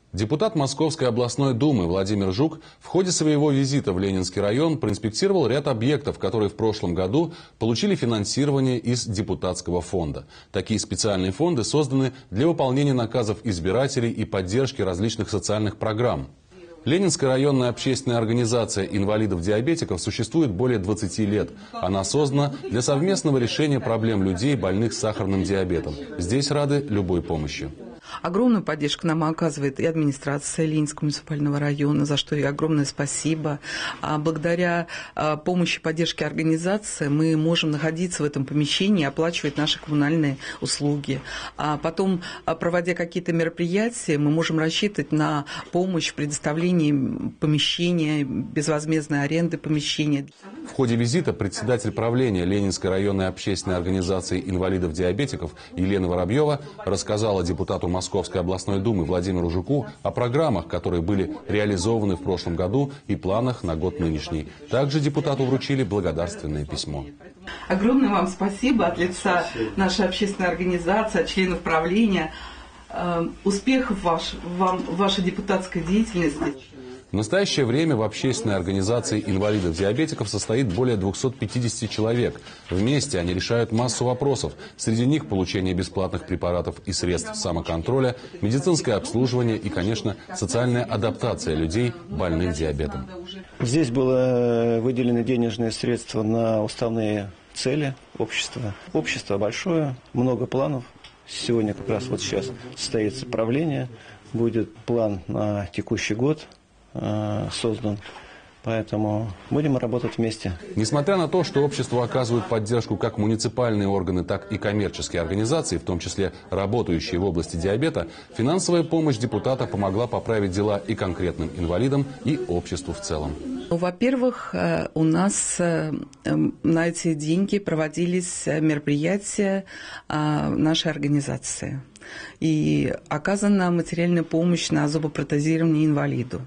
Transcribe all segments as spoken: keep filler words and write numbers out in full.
Депутат Московской областной думы Владимир Жук в ходе своего визита в Ленинский район проинспектировал ряд объектов, которые в прошлом году получили финансирование из депутатского фонда. Такие специальные фонды созданы для выполнения наказов избирателей и поддержки различных социальных программ. Ленинская районная общественная организация инвалидов-диабетиков существует более двадцати лет. Она создана для совместного решения проблем людей, больных сахарным диабетом. Здесь рады любой помощи. Огромную поддержку нам оказывает и администрация Ленинского муниципального района, за что и огромное спасибо. Благодаря помощи и поддержке организации мы можем находиться в этом помещении и оплачивать наши коммунальные услуги. А потом, проводя какие-то мероприятия, мы можем рассчитывать на помощь в предоставлении помещения, безвозмездной аренды помещения. В ходе визита председатель правления Ленинской районной общественной организации инвалидов-диабетиков Елена Воробьева рассказала депутату Московской областной думы Владимиру Жуку о программах, которые были реализованы в прошлом году, и планах на год нынешний. Также депутату вручили благодарственное письмо. Огромное вам спасибо от лица нашей общественной организации, от членов правления. Успехов ваш, вам в вашей депутатской деятельности. В настоящее время в общественной организации инвалидов-диабетиков состоит более двухсот пятидесяти человек. Вместе они решают массу вопросов. Среди них получение бесплатных препаратов и средств самоконтроля, медицинское обслуживание и, конечно, социальная адаптация людей, больных диабетом. Здесь было выделены денежные средства на уставные цели общества. Общество большое, много планов. Сегодня как раз вот сейчас состоится правление. Будет план на текущий год создан. Поэтому будем работать вместе. Несмотря на то, что обществу оказывают поддержку как муниципальные органы, так и коммерческие организации, в том числе работающие в области диабета, финансовая помощь депутата помогла поправить дела и конкретным инвалидам, и обществу в целом. Во-первых, у нас на эти деньги проводились мероприятия нашей организации. И оказана материальная помощь на зубопротезирование инвалиду.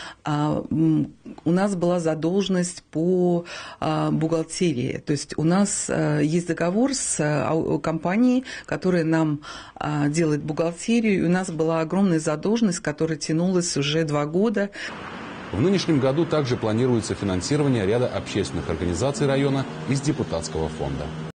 У нас была задолженность по бухгалтерии. То есть у нас есть договор с компанией, которая нам делает бухгалтерию. И у нас была огромная задолженность, которая тянулась уже два года. В нынешнем году также планируется финансирование ряда общественных организаций района из депутатского фонда.